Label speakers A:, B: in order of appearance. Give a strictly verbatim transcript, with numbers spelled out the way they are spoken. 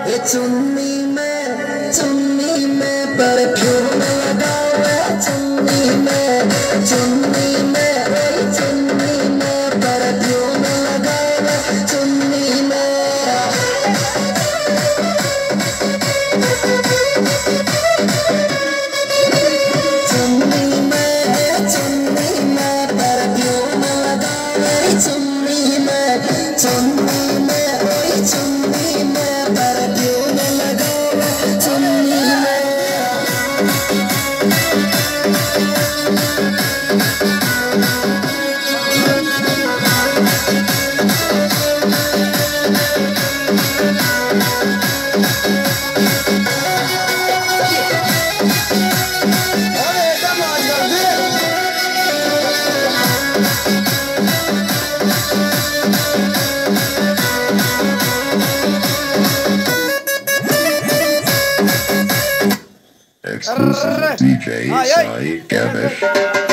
A: ये चुन्नी में चुन्नी में परफ्यूम लगाओ रे चुन्नी में चुन्नी में ओए चुन्नी में परफ्यूम लगाओ रे चुन्नी में चुन्नी में चुन्नी में ओए चुन्नी में परफ्यूम लगाओ चुन्नी में
B: Exclusive D J Sai Ganesh.